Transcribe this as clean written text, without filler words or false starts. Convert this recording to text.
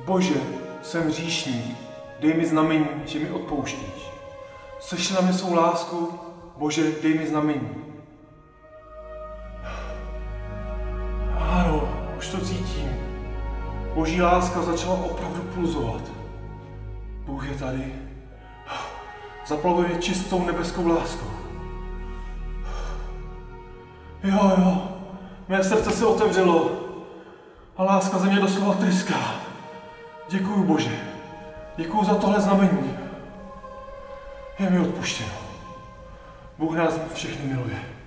Bože, jsem hříšník, dej mi znamení, že mi odpouštíš. Sešli na mě svou lásku, Bože, dej mi znamení. Ano, už to cítím. Boží láska začala opravdu pulzovat. Bůh je tady. Zaplavuje čistou nebeskou láskou. Jo, mé srdce se otevřelo a láska ze mě doslova tryská. Děkuju, Bože. Děkuju za tohle znamení. Je mi odpuštěno. Bůh nás všechny miluje.